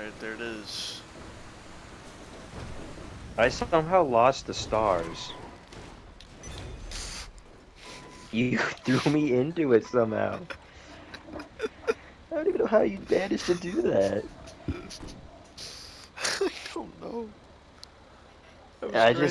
Alright, there it is. I somehow lost the stars. You threw me into it somehow. I don't even know how you managed to do that. I don't know. That was I great. just